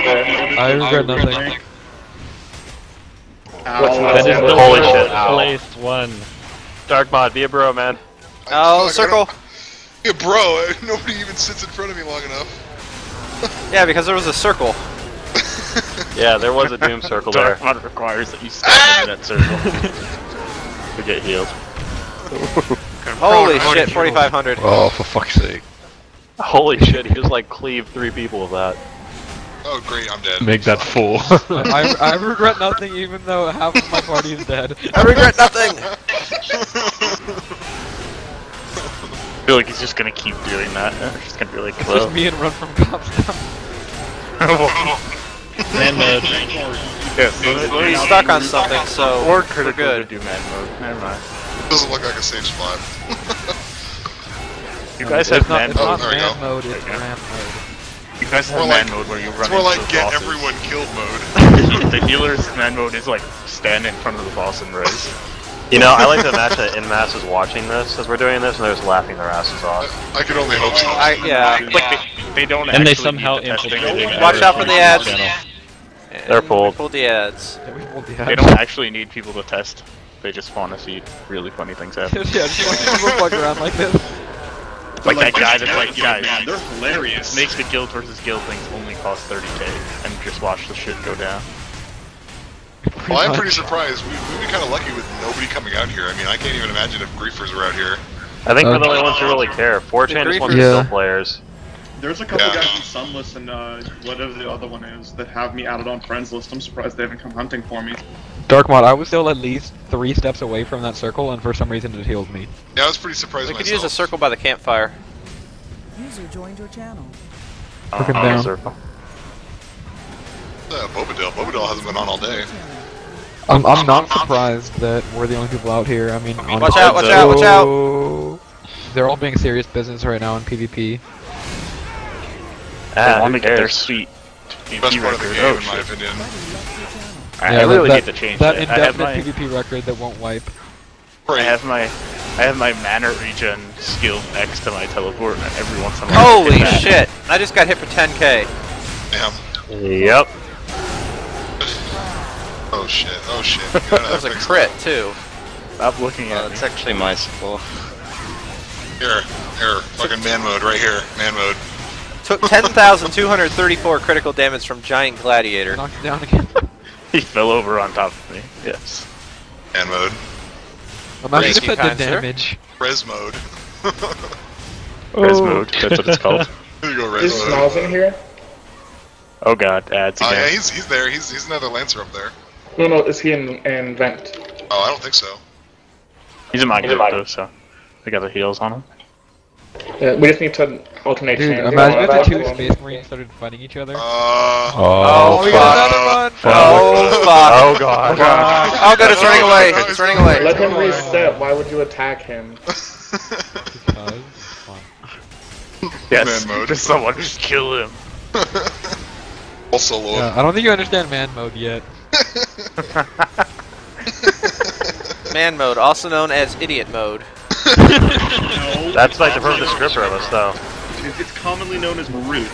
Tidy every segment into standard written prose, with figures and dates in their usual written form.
I regret nothing. That is the Holy shit, ow. placed one. Dark Mod, be a bro, man. Oh, circle. Yeah, bro, nobody even sits in front of me long enough. Yeah, because there was a circle. Yeah, there was a doom circle there. Dark Mod requires that you stand in that circle to get healed. Holy shit, 4,500. Oh, for fuck's sake. Holy shit, he just like cleaved 3 people with that. Oh, great, I'm dead. Make that 4. I regret nothing even though half of my party is dead. I regret nothing! I feel like he's just gonna keep doing that. It's just gonna be like, It's well. just me and run from cops now. Man mode. He's stuck on something, so Or we're critical good. to do man mode. Never mind. Doesn't look like a safe spot. You guys It's have not, man it's mode. not there we man go. mode, it's Okay. ramp mode. You guys have More man like- mode where you run It's more into like the get bosses. everyone killed mode. The healer's man mode is like stand in front of the boss and res. You know, I like to imagine that in masses watching this as we're doing this, and they're just laughing their asses off. I could only hope so. Yeah. Like they don't And they actually somehow need the testing. infiltrated Watch out for the ads. channel. They're And pulled. we pulled the ads. Yeah, we pulled the They don't actually need people to test. They just want to see really funny things happen. Yeah, just want people to fuck around like this. Like that guy that's like, guys, guys, they're hilarious. makes the guild versus guild things only cost 30k, and just watch the shit go down. Well, I'm pretty surprised. We'd be kind of lucky with nobody coming out here. I mean, I can't even imagine if griefers were out here. I think we're the only ones who really care. 4chan just wants to Yeah. kill players. There's a couple Yeah. guys in Sunless and whatever the other one is that have me added on friends list. I'm surprised they haven't come hunting for me. Dark Mod, I was still at least 3 steps away from that circle, and for some reason it healed me. Yeah, I was pretty surprised We could myself. use a circle by the campfire. User joined your channel. Look him down. Circle. Bobadil hasn't been on all day. I'm not surprised that we're the only people out here. I mean, Watch out, watch out, watch out! out! They're all being serious business right now in PvP. They Ah, want who to get their cares? sweet Best PvP part of the record. game, Oh in my shit. opinion. I really need to change that that. I have indefinite my PvP record that won't wipe. I have my mana regen skill next to my teleport, and every once in a while. Holy shit! I just got hit for 10k. Damn. Yep. Oh shit. Oh shit. That was a crit, too. Stop looking at me. It's actually my skill. Here. Fucking man mode right here. Man mode. Took 10,234 critical damage from Giant Gladiator. Knocked it down again. He fell over on top of me. Yes. Man mode. Imagine Thank if you, it kind did sir. damage. Res mode. Res mode. That's what it's called. There you go, res Is mode. Smiles in here? Oh god, ads Oh again. yeah, he's there. He's another Lancer up there. No, is he in Vent? Oh, I don't think so. He's in my group though, so I got the heals on him. Yeah, we just need to alternate Dude, chains. imagine if the That's two one. Space Marines started fighting each other. Oh, we fuck. got another one! Oh, fuck. Oh god. Oh, good, it's running away. It's running away. Let him reset. Why would you attack him? Because, Yes, Man mode. just someone just kill him. I'll solo him. I don't think you understand man mode yet. Man mode, also known as idiot mode. No, That's like the perfect descriptor of us, though. it's commonly known as Marut.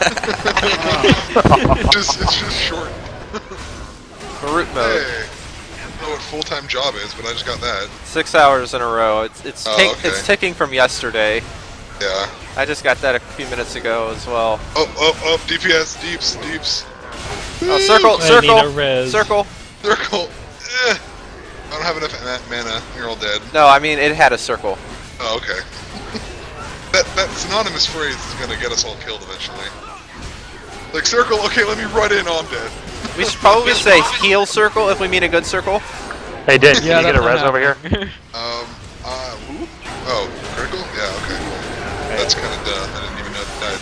It's just short. Marut mode. Hey. I don't know what full-time job is, but I just got that. 6 hours in a row. It's Oh, okay. it's ticking from yesterday. Yeah. I just got that a few minutes ago as well. Oh, DPS, deeps. Oh, circle, I need a circle, res. circle. Circle. I don't have enough mana. You're all dead. No, I mean it had a circle. Oh, okay. that synonymous phrase is gonna get us all killed eventually. Like, circle, okay, let me run in, oh, I'm dead. We should probably say heal circle if we meet a good circle. Hey, Din, can Yeah, you get a that's res not over here? happening. Who? Oh, critical? Yeah, okay. That's kinda dumb. I didn't even know it died.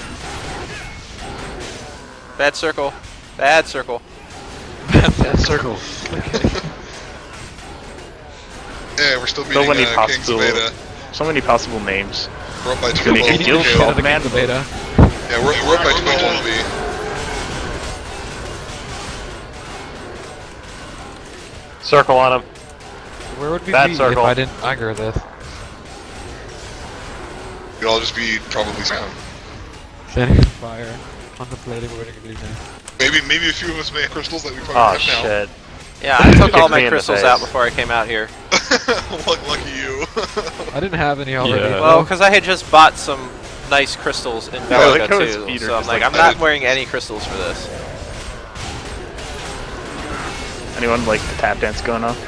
Bad circle. Bad circle. That circle. Yeah, we're still So beating many Kings possible, of Beta. so many possible names. We're up by Gonna make a 12. guild Shit called out of Man the beta. Yeah, we're up by 12 LB. Circle on him. Where would we That be circle. if I didn't aggro this? We'd all just be probably sound. Standing on fire, contemplating what we're gonna do next. Maybe a few of us may have crystals that we probably Oh have now. shit. Yeah, I took all Kicked me my in the crystals face. out before I came out here. Lucky you. I didn't have any already. Yeah. Well, because I had just bought some nice crystals in I Belica like how his too, feet are so I'm just like, like I'm not that. wearing any crystals for this. Anyone like the tap dance going on?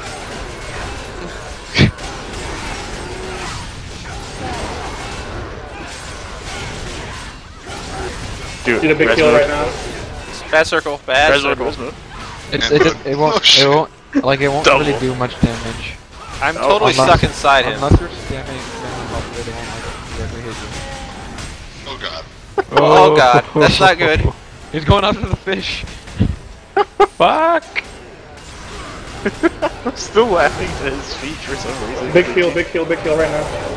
Dude, Need a big res heal move. right now. Bad circle, bad Res move, circle. res move. It won't. Oh, shit. It won't. Like it won't Double. really do much damage. I'm Oh, totally unless- stuck inside him. Unless you're spamming up there, they won't like directly hit you. Oh god. Oh god, that's not good. He's going after the fish. Fuck! I'm still laughing at his feet for some reason. Big heal right now.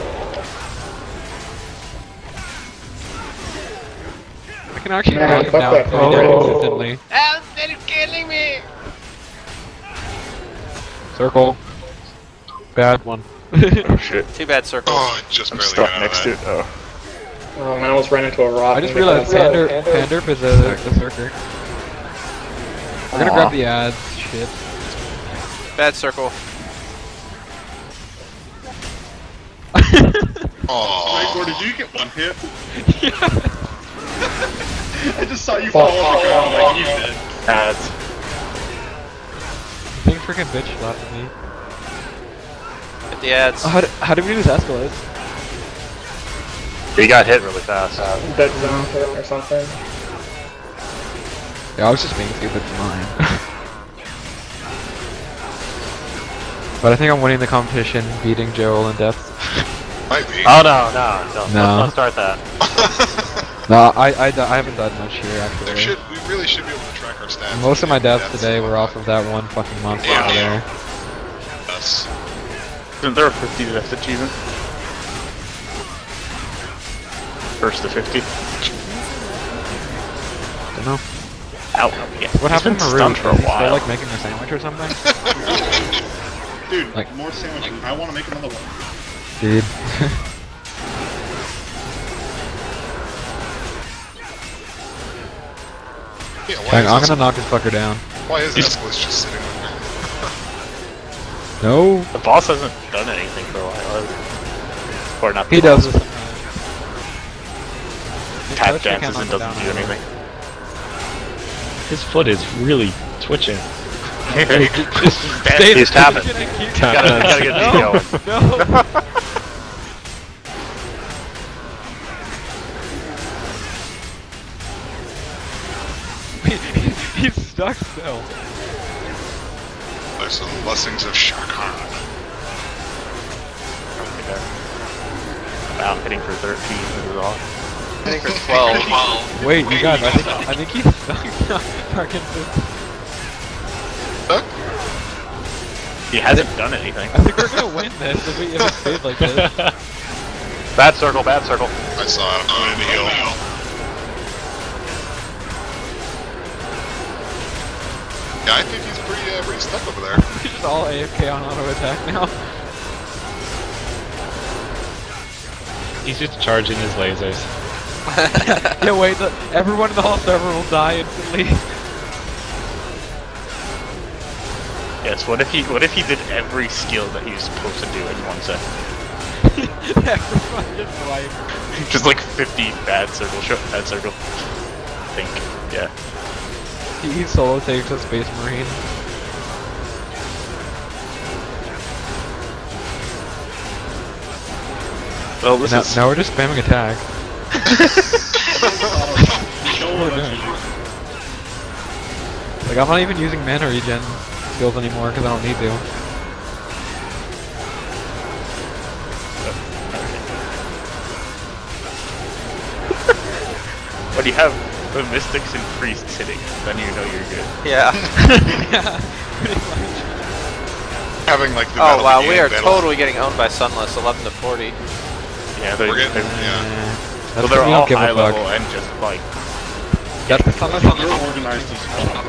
I can actually Man, knock him fuck down that. pretty Oh. consistently. Circle. Bad one. Oh shit. Too bad circles. Oh, I just I'm barely stuck got out next of to that. it. Oh. Oh man, I almost ran into a rock. I just and realized because- Panderf is a Berserker. We're gonna grab the ads. Shit. Bad circle. Aw. Igor, did you get one hit? I just saw you Fuck. fall on the ground like you did. Ads. Big freaking bitch slapped me. Hit the ads. How did we do this Escalade? He got hit really fast. Dead zone hit or something. Yeah, I was just being stupid for mine. But I think I'm winning the competition, beating Joel in depth. Might be. Oh no. No. Let's start that. No, I haven't done much here actually. We really should be able to track our stats. Most of my deaths today were off of that one fucking monster over there. Us. Isn't there a 50 death achievement? First to 50. Don't know. Ow. Yeah. What happened to He's Maru? been stunned for a Is he still while. like making a sandwich or something? Dude, Like- more sandwiches. I want to make another one. Dude. Yeah, I'm gonna knock this fucker down. Why is Escalus just sitting over there? No. The boss hasn't done anything for a while. has he? Or not. He the does boss. this sometimes. Tap Actually, I can't dances and knock him doesn't do down. anything. His foot is really twitching. He's tapping. Gotta get these going. No. He's stuck still. There's some blessings of Shaka Khan. Wow, hitting for 13. This is awesome. Hitting for 12. Wait, you guys, I think he's stuck. Parkinson's. He hasn't done anything. I think we're gonna win this if it stays like this. Bad circle, bad circle. I saw it. I'm going to heal. Yeah, I think he's pretty stuck over there. He's just all AFK on auto attack now. He's just charging his lasers. Yeah, wait, everyone in the whole server will die instantly. Yes. What if he did every skill that he was supposed to do in 1 second? Everyone is like. Just like 50 bad circle. Bad circle. I think. Yeah. He solo saves a Space Marine. Well, this is. Now we're just spamming attack. Joel eventually. Like, I'm not even using mana regen skills anymore because I don't need to. When you have the mystics and priests hitting, then you know you're good. Yeah. Yeah, pretty much. Having like the Oh Battle wow, of the we Game are battle. totally getting owned by Sunless, 11 to 40. Yeah, they're, We're getting, they're, yeah. That's so 'cause they're we all don't give high a fuck. level and just like. That's the Sunless on You're organized as fuck.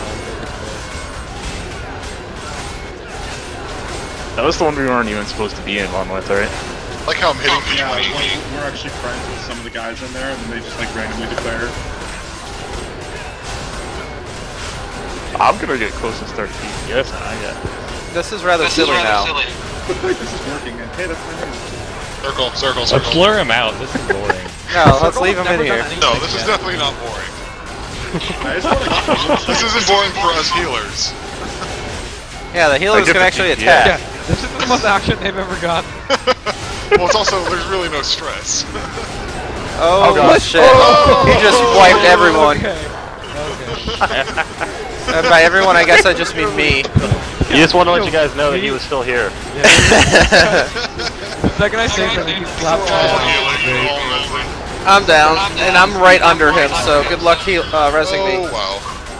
That was the one we weren't even supposed to be in one with, right? Like how I'm hitting the Yeah, 20. we're actually friends with some of the guys in there, and then they just like randomly declare. I'm gonna get close to start DPS now, yeah. This is rather silly now. Looks like this is working, and hey, that's my name. Circle, circle, Let's circle. blur him out. This is boring. No, let's leave him in here. No, this is definitely not boring. I just wanna This isn't boring for us healers. Yeah, the healers get can the actually DPS. attack. Yeah, this is the most action they've ever got. Well, it's also, there's really no stress. Oh, God. shit. He just wiped everyone. Okay. And by everyone, I guess I just mean me. He just wanted to let you guys know that he was still here. The second I say something, he slaps me All down. healing, all resing. I'm down, and I'm right under him, so good luck resing Oh, me. wow.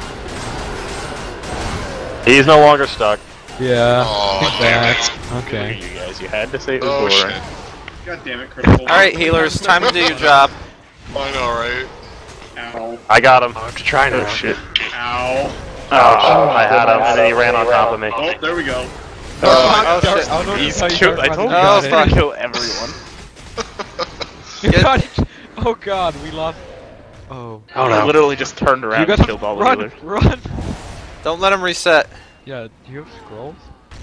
He's no longer stuck. Yeah. Oh, he's damn back. it. Look Okay. at you guys, you had to say it was Oh, boring. shit. God damn it, critical. Alright, healers, time to do your job. I know, right? Ow. I got him. Oh shit. Ow. Oh, I had him, and then he ran on top of me. Oh, there we go. Oh, Dark- shit. I don't know He's how you killed. dark I told you run Oh, he's it. gonna fuck. kill everyone. You Get- got it. Oh god, we lost. Oh. I literally just turned You around guys and killed all the run, healers. run. Don't let him reset. Yeah, do you have scrolls?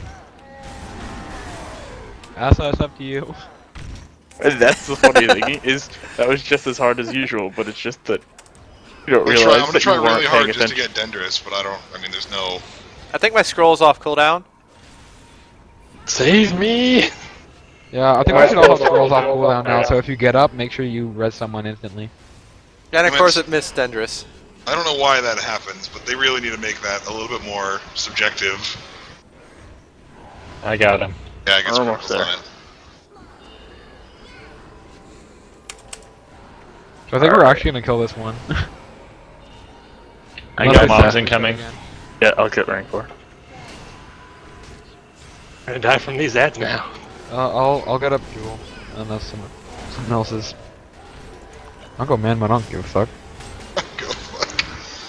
Asa, it's up to you. And that's the funny thing is that was just as hard as usual, but it's just that you don't I'm realize gonna that try you really weren't hard paying just to attention. get Dendrus, but I mean, there's no... I think my scroll's off cooldown. Save me! Yeah, I think we should all have scrolls off cooldown now, so if you get up, make sure you res someone instantly. And of Damn course it. it missed Dendrus. I don't know why that happens, but they really need to make that a little bit more subjective. I got him. Yeah, I guess We're we're almost there. fine. So I think we're actually gonna kill this one. I Unless got they moms sack incoming. again. Yeah, I'll get rank 4. I'm gonna die from these ads now. I'll get up Jewel, unless someone else is. I'll go man, but I don't give a fuck. Go fuck.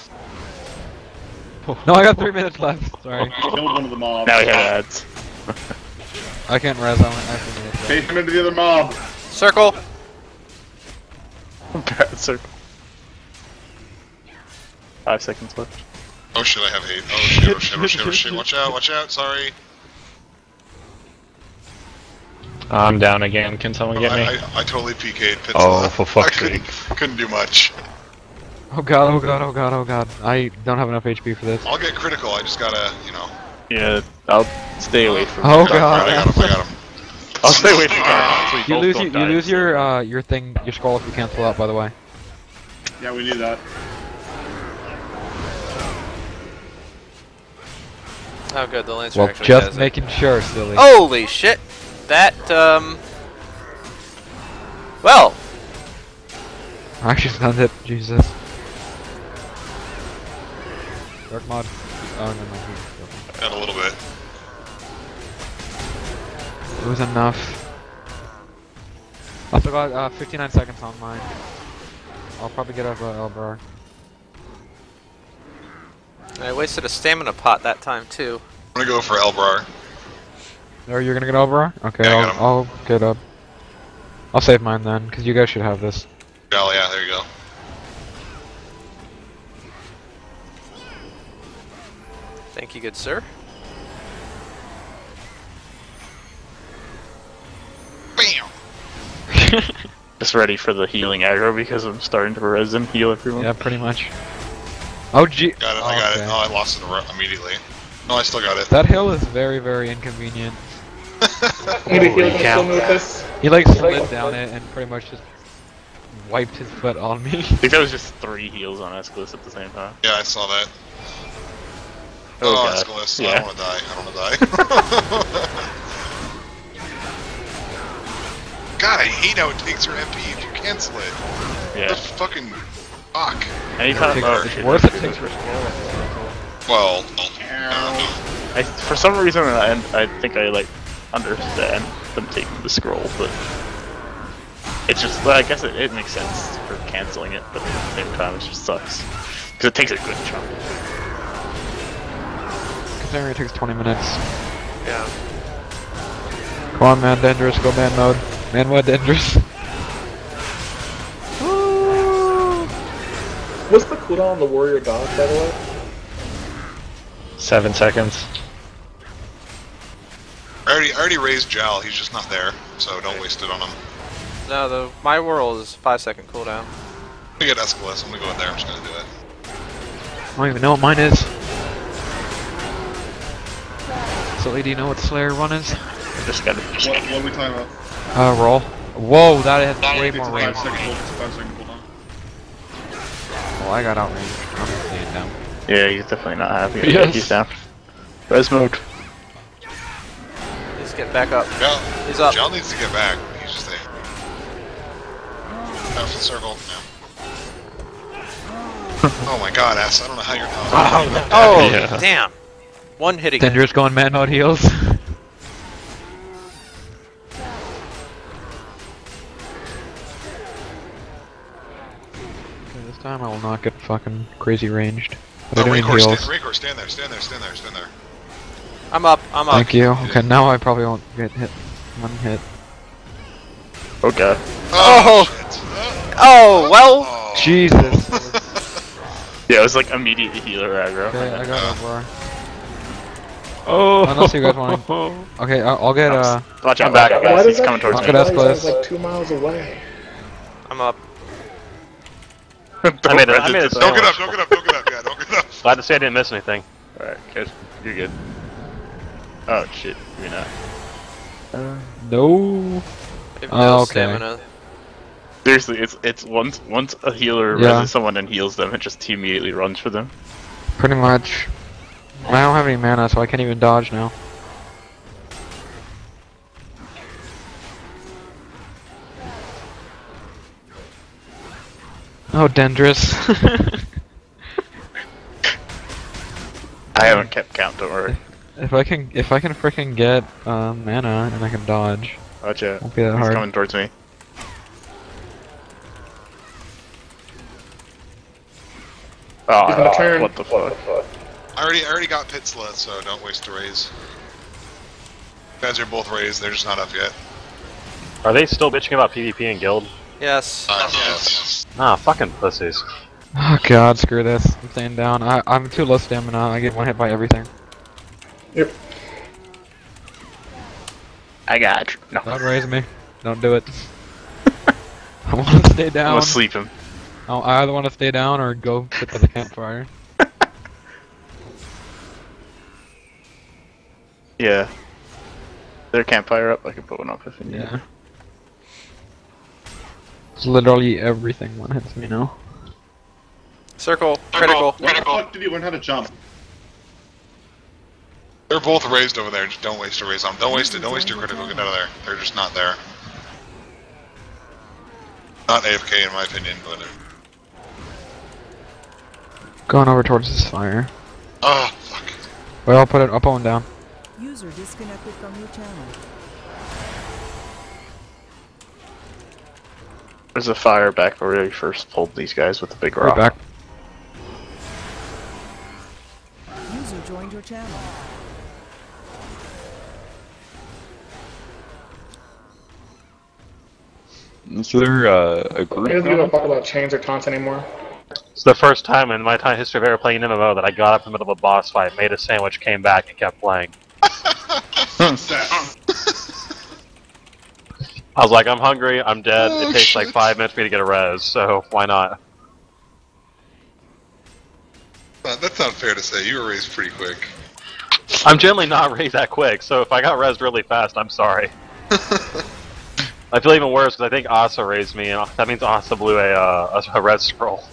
No, I got 3 minutes left. Sorry, Killed one of the mobs. Now we have ads. I can't res. I have 3 minutes left. Take him into the other mob. Circle. Bad circle. 5 seconds left. Oh shit, I have hate. Oh shit, oh shit, oh shit, oh shit. Watch out, sorry. I'm down again. Can someone get me? I totally PK'd Pizza. Oh, for fuck's I couldn't do much. Oh god, oh god, oh god, oh god. I don't have enough HP for this. I'll get critical, I just gotta, you know. Yeah, I'll stay away from Oh I got him, I got him. I'll stay away from Garden. You lose your thing, your scroll if you cancel out, by the way. Yeah, we need that. Oh good, the Lancer Well, actually just has it. making sure, silly. Holy shit! That, well, I actually stunned it, Jesus. Dark mod. Oh no, Got a little bit. it was enough. I still got 59 seconds on mine. I'll probably get up Elbrar. I wasted a stamina pot that time too. I'm gonna go for Elbrar. Or you're gonna get Elbrar? Okay, Yeah, I got him. I'll get up. I'll save mine then, because you guys should have this. Oh yeah, there you go. Thank you, good sir. Bam! Just ready for the healing aggro because I'm starting to res and heal everyone. Yeah, pretty much. Oh gee. Got it, I got it. Okay. Oh, I lost it immediately. No, I still got it. That hill is very, very inconvenient. Maybe heal can still move this. He like slid down it and pretty much just wiped his butt on me. I think that was just 3 heals on Escalus at the same time. Yeah, I saw that. Oh, Oh, God. Escalus. I Yeah. don't wanna die. I don't wanna die. God, I hate how it takes your MP if you cancel it. Yeah. That's fucking fuck. Anytime. It's worth it takes for scroll. Well, For some reason, I think I like understand them taking the scroll, but it's just. Well, I guess it makes sense for canceling it, but at the same time, it just sucks because it takes a good chunk. Considering it takes 20 minutes. Yeah. Come on, man, dangerous. Go man mode. Man mode, dangerous. What's the cooldown on the warrior dodge, by the way? 7 seconds. I already raised Jal, he's just not there, so don't waste it on him. No, my world is 5-second cooldown. I'm gonna get Escalus, I'm gonna go in there, I'm just gonna do it. I don't even know what mine is. So, do you know what Slayer 1 is? I just gotta. What are we talking about? Roll. Whoa, that has way It's more a range. 5 second hold, it's a 5 second cooldown. Well, I got outranged. I'm staying down. Yeah, he's definitely not happy. Yes. He's down. Res mode. Just get back up. Jal, He's up. Jal needs to get back, he's just there. Out of the circle, Oh my god, ass, I don't know how you're not. Oh, Yeah. damn. One hit again. Dangerous going man mode heals. Okay, this time I will not get fucking crazy ranged. But I do need heals. Rancor, stand there, stand there, stand there, stand there. I'm up. Thank you. Okay, now I probably won't get hit. One hit. Oh god. Oh! Shit. Oh, well. Oh. Jesus. Yeah, it was like immediate healer aggro. Okay, I got Aurora. Oh! Unless you guys want Okay, I'll get Watch out, I'm back. back. Why He's does coming that towards I'll me. get Escalus. Sounds like 2 miles away. I'm up. I made it. I made it. Don't get up, don't get up, don't get up, yeah, don't get up. Glad to say I didn't miss anything. Alright, good. You're good. Oh shit, you're not. no. If Oh, no okay. stamina. Seriously, it's once a healer Yeah. reses someone and heals them, it just immediately runs for them. Pretty much. I don't have any mana, so I can't even dodge now. Oh, Dendrus. I haven't kept count, don't worry. if I can freaking get mana and I can dodge, Watch out. won't be that He's hard. coming towards me. He's gonna Oh, turn. what the fuck? I already got pit slut, so don't waste a raise. You guys are both raised, they're just not up yet. Are they still bitching about PvP and guild? Yes. Yes. Ah, fucking pussies. Oh god, screw this. I'm staying down. I'm too low stamina. I get one hit by everything. Yep. I got you. No. Don't raise me. Don't do it. I want to stay I'm down. gonna sleep him. I either want to stay down or go sit by the campfire. Yeah. Their campfire up, I can put one up if you need. Yeah. It's literally everything one hits me now. Circle. Critical. When the fuck did you learn how to jump? They're both raised over there, just don't waste a raise on them. Don't waste it, don't waste your critical, get out of there. They're just not there. Not AFK in my opinion, but... Going over towards this fire. Oh, fuck. Well, I'll put it up and down. User disconnected from your channel. There's a fire back where we first pulled these guys with the big Right rock. back. User joined your channel. Is there a He group? doesn't give a fuck about chains or taunts anymore. It's the first time in my time history of ever playing an MMO that I got up in the middle of a boss fight, made a sandwich, came back, and kept playing. I was like, I'm hungry, I'm dead, Oh, it takes like shit. 5 minutes for me to get a res, so why not? That's not fair to say, you were raised pretty quick. I'm generally not raised that quick, so if I got resed really fast, I'm sorry. I feel even worse because I think Asa raised me, and that means Asa blew a red scroll.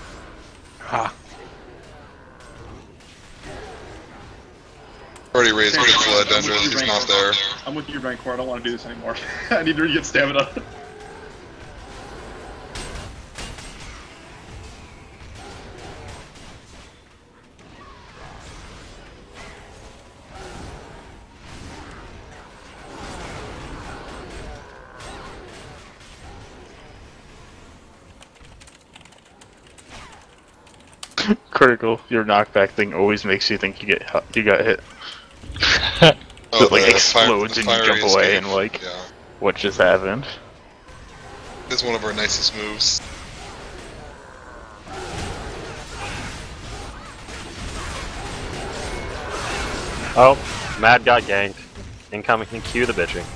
Already raised pit slut, Dendrus, he's not there. I'm with you, Rancor. I don't want to do this anymore. I need to get stamina. Critical. Your knockback thing always makes you think you got hit. Oh, It, like, the explodes and you fiery jump away escape. and, like- Yeah. What just happened? This is one of our nicest moves. Oh, Mad got ganked. Incoming, cue the bitching.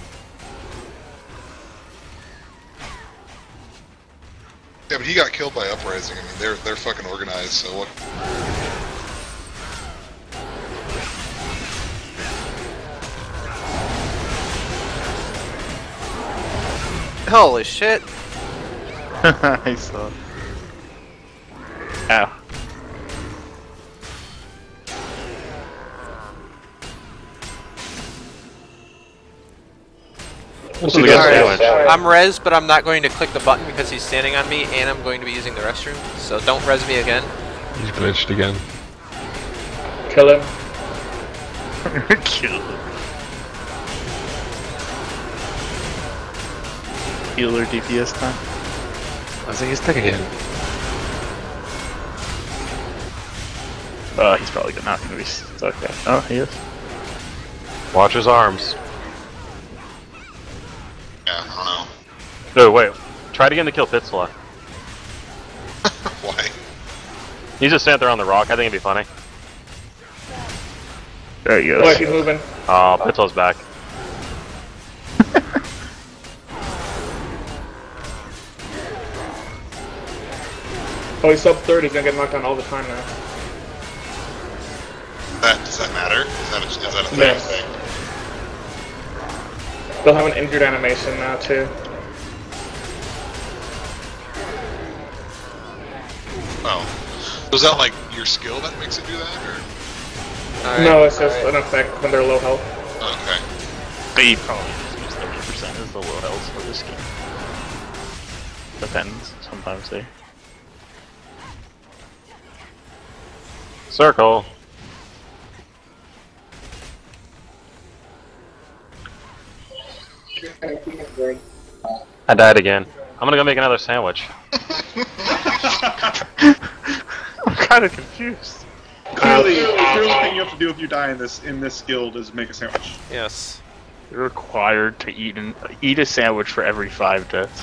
Yeah, but he got killed by Uprising. I mean, they're fucking organized. So what? Holy shit! I saw. Ow. This is a good sandwich. I'm res, but I'm not going to click the button because he's standing on me, and I'm going to be using the restroom. So don't res me again. He's glitched again. Kill him. Kill him. Healer DPS time. I think he's taking it. He's probably not gonna be stuck there. Oh, he is. Watch his arms. Yeah, I No, wait. Try to get him to kill Pitzla. don't know. Why? He's just standing there on the rock. I think it'd be funny. There he goes. Oh, he's moving. Oh, Pitzla's back. Oh, he's sub 30. He's gonna get knocked down all the time now. Does that matter? Is that a thing? Yes. They'll have an injured animation now too. Oh. Was that like your skill that makes it do that, or? Alright. No, it's just an effect when they're low health. Okay. They probably just use 30% as the low health for this game. Depends. Sometimes they. Circle. I died again. I'm gonna go make another sandwich. I'm kind of confused. Clearly, the only thing you have to do if you die in this guild is make a sandwich. Yes. You're required to eat a sandwich for every 5 deaths.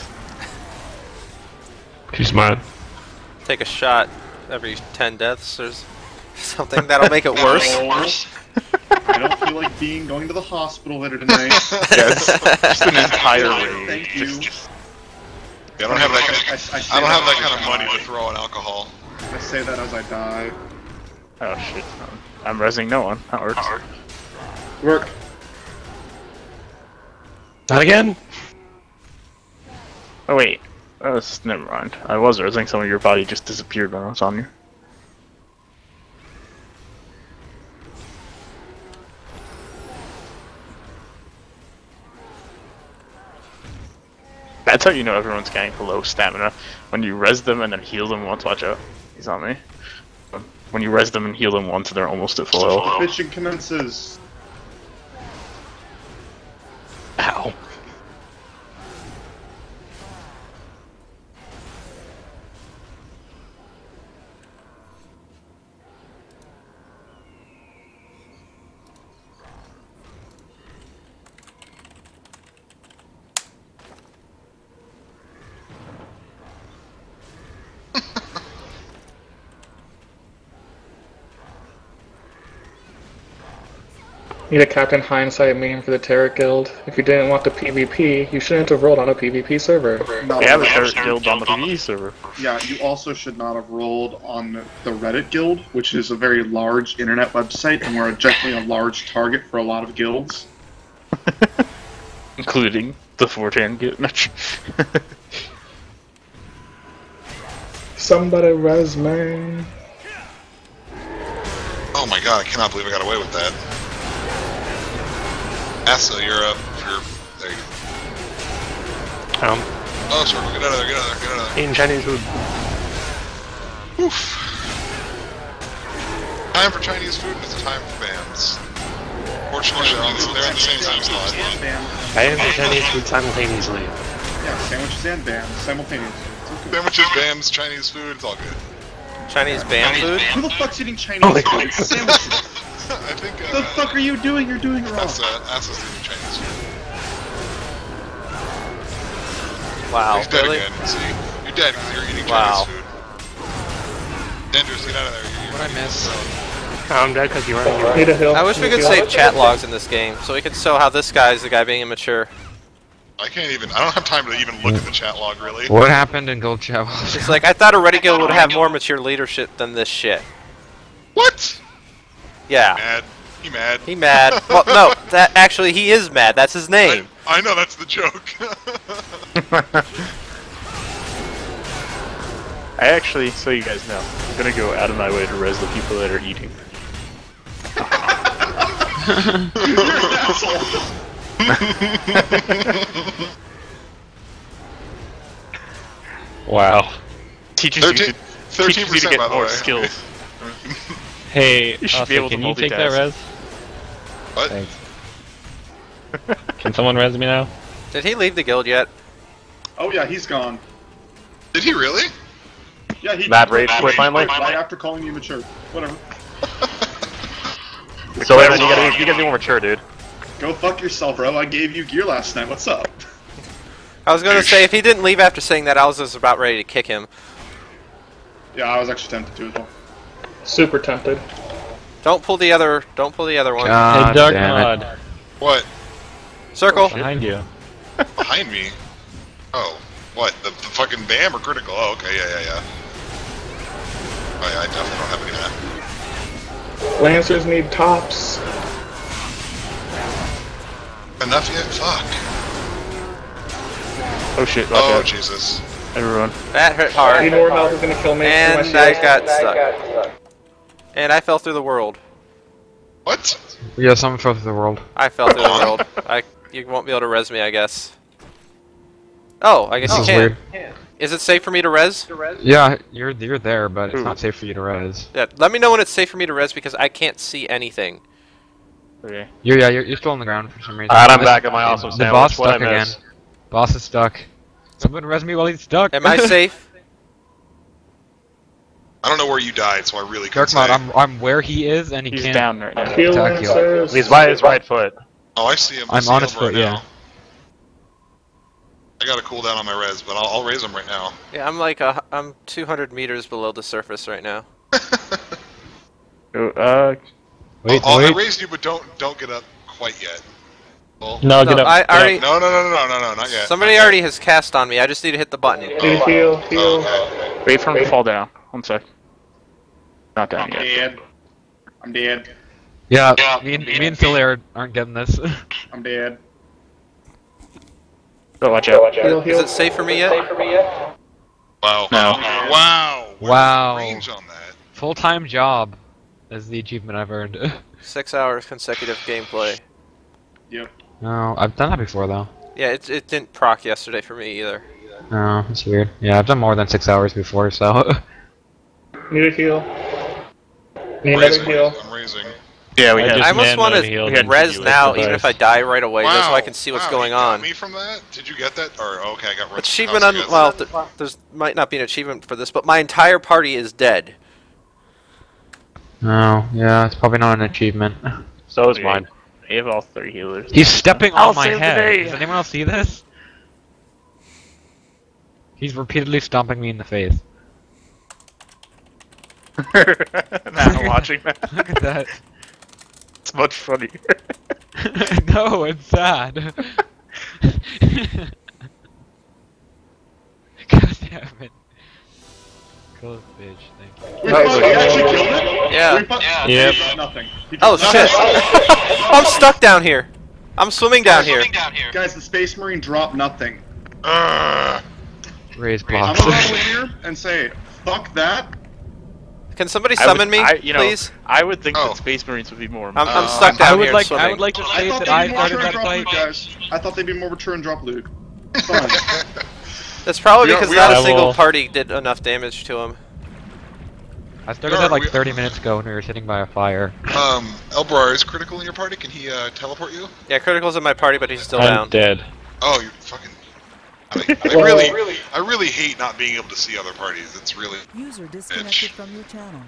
He's mad. Take a shot every 10 deaths or something. That'll make it worse. I don't feel like going to the hospital later tonight. Yes. Just an entire raid. Thank you. Yeah, I don't have that kind of. I say I don't have that as kind of I money die. to throw on alcohol. I say that as I die. Oh shit. I'm resing no one. That works. Work. Not again? Oh wait. Never mind. I was resing some of your body just disappeared when I was on you. That's how you know everyone's getting below stamina. When you res them and then heal them once, watch out. He's on me. When you res them and heal them once, they're almost at full health. Bitching commences. Ow. Need a Captain Hindsight meme for the Terror Guild. If you didn't want the PvP, you shouldn't have rolled on a PvP server. Not We have a only Terror Guild on the PvE server. Yeah, you also should not have rolled on the Reddit guild, which is a very large internet website, and we're definitely a large target for a lot of guilds. Including the 4chan Guild. Somebody res me. Oh my god, I cannot believe I got away with that. Asa, you're up. There you go. Oh, Circle, get out of there, get out of there, get out of there. Eating Chinese food. Oof. Time for Chinese food and it's time for BAMs. Fortunately, they're in the same time slot. And bam. I am the Chinese food simultaneously. Yeah, sandwiches and bams simultaneously. Sandwiches, BAMs, Chinese food, it's all good. Chinese bam food? Who the fuck's eating Chinese Holy food? crap. Sandwiches. I think, What the fuck are you doing? You're doing it wrong. Asa's eating Chinese food. Wow, He's dead really? again, see? You're dead because you're eating Wow. Chinese food. Dangerous, get out of there. What'd I miss? I'm dead because you weren't. Need a heal. I wish we Need could a heal. save chat logs in this game, so we could show how this guy is the guy being immature. I can't even. I don't have time to even look at the chat log, really. What happened in Gold Chapel? It's like, I thought a Reddit guild would have more mature leadership than this shit. What? Yeah. Mad. He mad. He mad. Well, no, that actually, he is mad. That's his name. I know, that's the joke. I actually, so you guys know, I'm gonna go out of my way to res the people that are eating. Wow. Teaches you to, 13% get by the more way. skills. Hey, You should also, be able to can you take that multitask. res? What? Thanks. Can someone res me now? Did he leave the guild yet? Oh yeah, he's gone. Did he really? Yeah, he Mad Rage quit finally? right after calling you mature. Whatever. So Aaron, you gotta be more mature, dude. Go fuck yourself, bro. I gave you gear last night. What's up? I was gonna say, if he didn't leave after saying that, I was just about ready to kick him. Yeah, I was actually tempted to as well. Super tempted. Don't pull the other one. God hey, Dark damn it. Mod. What? Circle. Behind you. Behind me? Oh. What? The fucking BAM or critical? Oh, okay, yeah. Oh yeah, I definitely don't have any of that. Lancers need tops. Enough yet? Fuck. Oh shit, watch Oh, out. Jesus. Everyone. That hurt Need hard. more health is gonna kill me. And for my I shield. got stuck. And I fell through the world. What? Yeah, someone fell through the world. I fell through the world. You won't be able to res me, I guess. Oh, I guess This you is can. weird. Is it safe for me to res? Yeah, you're there, but it's not safe for you to res. Yeah, let me know when it's safe for me to res because I can't see anything. Okay. You're still on the ground for some reason. Alright, I'm back at my awesome The sandwich. boss What'd stuck I again. miss? Boss is stuck. Someone res me while he's stuck. Am I safe? I don't know where you died, so I really couldn't Dark Mod, say. I'm where he is, and he He's can't. down right now. Heal Attack you. Lancers. He's by his right foot. Oh, I see him. I'm see on him his right foot, yeah. now. I got a cooldown on my res, but I'll raise him right now. Yeah, I'm 200 meters below the surface right now. Wait, I wait. raised you, but don't get up quite yet. Well, No, No, get up. I get already. no, not yet. Somebody Not yet. already has cast on me. I just need to hit the button. Need a heal. Heal. Oh, okay. Wait for him to fall down. 1 sec. Not down yet. Dead. I'm dead. Yeah, me and Philly aren't getting this. I'm dead. Oh, watch out. Heal. Is Heal. it safe for me yet? Wow. No. Wow. Where's Wow. the range on that? Full-time job is the achievement I've earned. 6 hours consecutive gameplay. Yep. No, I've done that before though. Yeah, it didn't proc yesterday for me either. No, it's weird. Yeah, I've done more than 6 hours before, so. Need a heal. Need another Raising. heal. I'm raising. Yeah, we I had. just I almost man want mode healed to and res you now, with the even if device. I die right away, just so I Wow. can see what's Wow, going you got on. me from that? Did you get that? Or okay, I got Achievement how's it well, get? there's might not be an achievement for this, but my entire party is dead. No, yeah, it's probably not an achievement. So is mine. We have all 3 healers. He's stepping I'll on my save the head. day. Does anyone else see this? He's repeatedly stomping me in the face. Now I'm watching that. Look at that. It's much funnier. No, it's sad. God damn it. Kill this bitch, thank you. Wait, fuck, he actually killed it? Yeah. Wait, fuck. Yep. He got nothing. He Oh got shit! nothing. I'm stuck down here. I'm swimming down here. Guys, the Space Marine dropped nothing. Raise I'm blocks. gonna go here and say, fuck that. Can somebody summon me, please? I would think Oh. that Space Marines would be more. I'm stuck down I would here like swimming. to I state thought that I they'd be more started mature and that drop fight. loot, guys. I thought they'd be more mature and drop loot. It's fine. That's probably We are- because we not are- a single will- party did enough damage to him. I started that like 30 minutes ago when we were sitting by a fire. Elbrar is critical in your party. Can he teleport you? Yeah, Critical's in my party, but he's still I'm down. dead. Oh, you fucking. I really hate not being able to see other parties. It's really. User disconnected from your channel.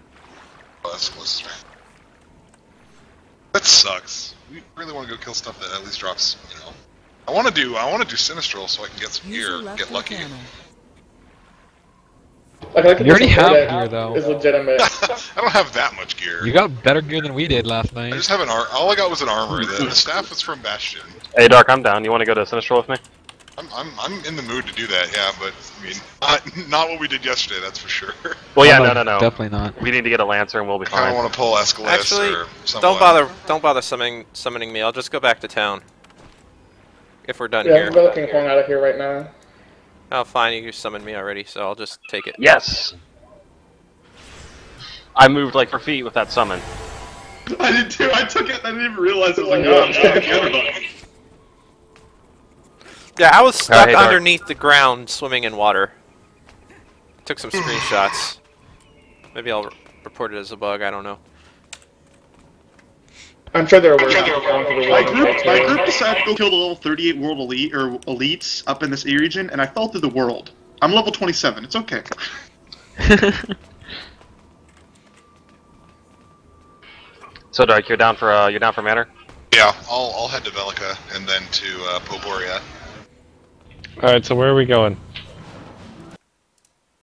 That sucks. We really want to go kill stuff that at least drops. You know. I want to do Sinistral so I can get some User gear, left get your lucky. channel. Like, I like You already this have Reddit gear, though. is legitimate. I don't have that much gear. You got better gear than we did last I night. just have an all I got was an armor. The staff was from Bastion. Hey, Dark, I'm down. You want to go to Sinistral with me? I'm in the mood to do that, yeah, but I mean, not what we did yesterday, that's for sure. Well, yeah, Oh, no. Definitely not. We need to get a Lancer and we'll be I kind fine. of want to pull Escalus Actually, or someone. don't bother summoning me. I'll just go back to town. If we're done Yeah, here. I'm looking Horn out of here right now. Oh, fine. You summoned me already, so I'll just take it. Yes! I moved like 4 feet with that summon. I did too. I took it and I didn't even realize it was like, oh, I'm stuck the other button. Yeah, I was stuck Alright, Dark. underneath the ground swimming in water. Took some screenshots. Maybe I'll report it as a bug, I don't know. I'm sure they're aware of going to the My world. group decided to go kill the level 38 world elite or elites up in this E region, and I fell through the world. I'm level 27. It's okay. So, Dark, you're down for Manor? Yeah, I'll head to Velica and then to Poboria. Alright, so where are we going?